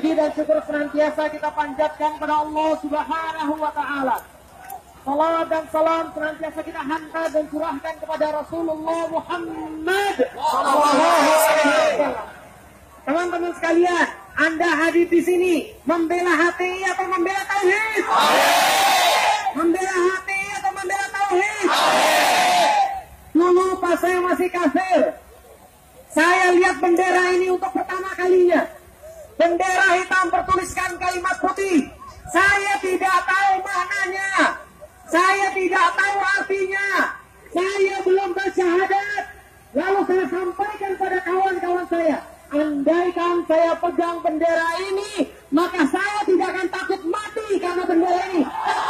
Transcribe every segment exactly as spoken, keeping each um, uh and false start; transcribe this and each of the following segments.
Puji dan syukur senantiasa kita panjatkan kepada Allah Subhanahu wa Ta'ala. Salawat dan salam senantiasa kita hantar dan curahkan kepada Rasulullah Muhammad sallallahu alaihi wasallam. Teman-teman sekalian, Anda hadir di sini membela H T I atau membela tauhid? Membela H T I atau membela tauhid? Dulu pas saya masih kafir, saya lihat bendera ini untuk pertama kalinya. Bendera hitam bertuliskan kalimat putih. Saya tidak tahu maknanya. Saya tidak tahu artinya. Saya belum bersyahadat. Lalu saya sampaikan pada kawan-kawan saya, andaikan saya pegang bendera ini, maka saya tidak akan takut mati karena bendera ini.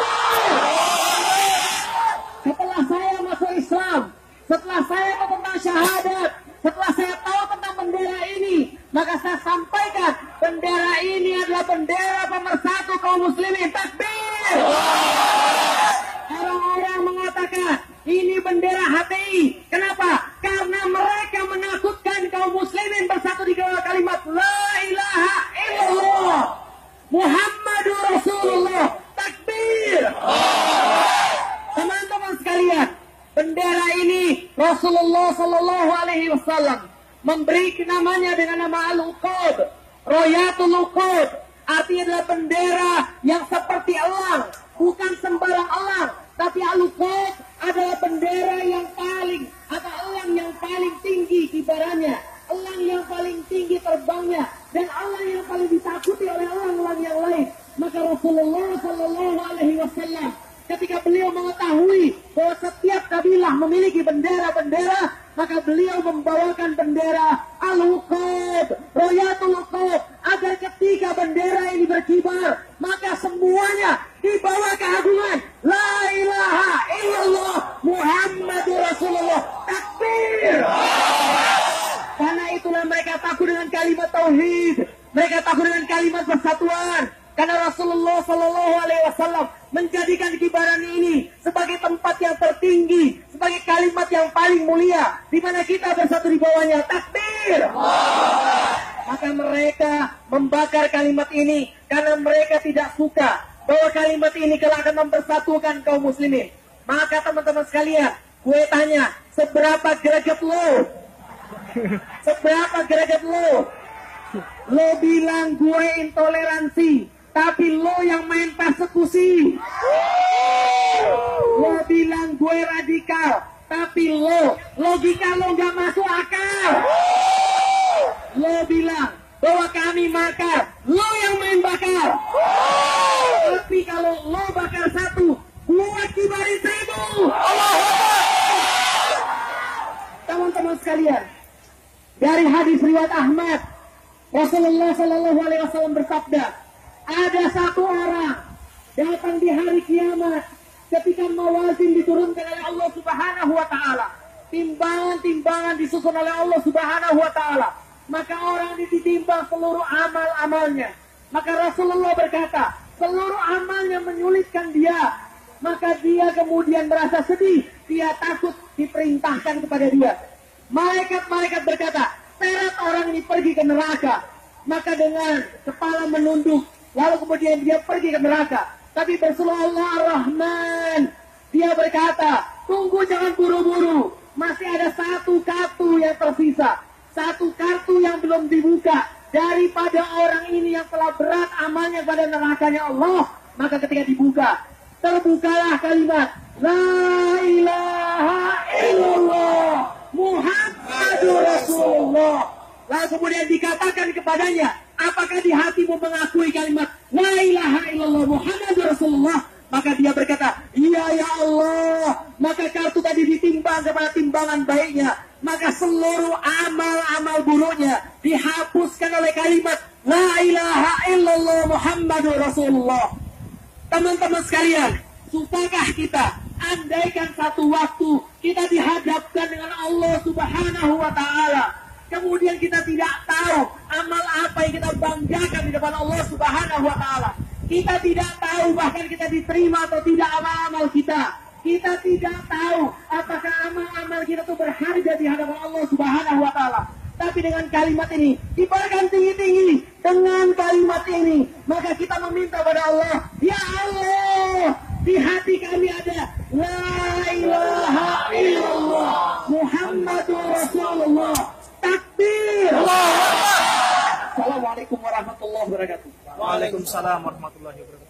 Setelah saya masuk Islam, setelah saya tahu tentang syahadat, setelah saya tahu tentang bendera ini, maka saya sampaikan bendera ini adalah bendera pemersatu kaum muslimin. Takbir! Orang-orang mengatakan ini bendera H T I. Kenapa? Karena mereka menakutkan kaum muslimin bersatu di bawah kalimat La ilaha illallah Muhammadur Rasulullah. Takbir! Teman-teman sekalian, bendera ini Rasulullah Sallallahu Alaihi Wasallam memberi namanya dengan nama Al-Uqud, Royatul Uqud. Artinya adalah bendera yang seperti elang, bukan sembarang elang, tapi Al-Uqud adalah bendera yang paling atau elang yang paling tinggi kibarannya, elang yang paling tinggi terbangnya, dan elang yang paling ditakuti oleh elang-elang yang lain. Maka Rasulullah Sallallahu Alaihi Wasallam ketika beliau mengetahui bahwa setiap kabilah memiliki bendera-bendera, maka beliau membawakan bendera Al-Uqud, Royatul Uqud, agar ketika bendera ini berkibar, maka semuanya di bawah keagungan La ilaha illallah Muhammadur Rasulullah. Takbir! Karena itulah mereka takut dengan kalimat tauhid, mereka takut dengan kalimat persatuan. Karena Rasulullah Sallallahu Alaihi Wasallam menjadikan kibaran ini sebagai tempat yang tertinggi, sebagai kalimat yang paling mulia, di mana kita bersatu di bawahnya. Takbir! Maka mereka membakar kalimat ini karena mereka tidak suka bahwa kalimat ini kelak akan mempersatukan kaum muslimin. Maka teman-teman sekalian, gue tanya, seberapa greget lo? Seberapa greget lo? Lo bilang gue intoleransi, tapi lo yang main persekusi. Lo bilang gue radikal, tapi lo, logika lo gak masuk akal. Lo bilang bahwa kami makar, lo yang main bakar. Tapi kalau lo bakar satu, buat kibarin seribu. Teman-teman sekalian, dari hadis riwayat Ahmad, Rasulullah Sallallahu Alaihi Wasallam bersabda, ada satu orang datang di hari kiamat ketika mawazin diturunkan oleh Allah Subhanahu wa Ta'ala, timbangan-timbangan disusun oleh Allah Subhanahu wa Ta'ala, maka orang ini ditimbang seluruh amal-amalnya. Maka Rasulullah berkata, seluruh amalnya menyulitkan dia, maka dia kemudian merasa sedih, dia takut diperintahkan kepada dia. Malaikat-malaikat berkata, seret orang ini pergi ke neraka. Maka dengan kepala menunduk, lalu kemudian dia pergi ke neraka. Tapi berselah Allah Ar-Rahman, dia berkata, tunggu, jangan buru-buru, masih ada satu kartu yang tersisa, satu kartu yang belum dibuka daripada orang ini yang telah berat amalnya pada nerakanya Allah. Maka ketika dibuka, terbukalah kalimat La ilaha illallah Muhammadur Rasulullah. Lalu kemudian dikatakan kepadanya, apakah di hatimu mengakui kalimat La ilaha illallah Muhammadur Rasulullah? Maka dia berkata, iya ya Allah. Maka kartu tadi ditimbang kepada timbangan baiknya, maka seluruh amal-amal buruknya dihapuskan oleh kalimat La ilaha illallah Muhammadur Rasulullah. Teman-teman sekalian, sudahkah kita andaikan satu waktu kita dihadapkan dengan Allah Subhanahu wa Ta'ala, kemudian kita tidak tahu amal apa yang kita banggakan di depan Allah Subhanahu wa Ta'ala. Kita tidak tahu bahkan kita diterima atau tidak amal-amal kita. Kita tidak tahu apakah amal-amal kita itu berharga di hadapan Allah Subhanahu wa Ta'ala. tapi dengan kalimat ini, kibarkan tinggi-tinggi dengan kalimat ini, maka kita meminta pada Allah, ya Allah, di hati kami ada la ilaha illallah Muhammadur Rasulullah. Takbir. Assalamualaikum warahmatullahi wabarakatuh. Waalaikumsalam warahmatullahi wabarakatuh.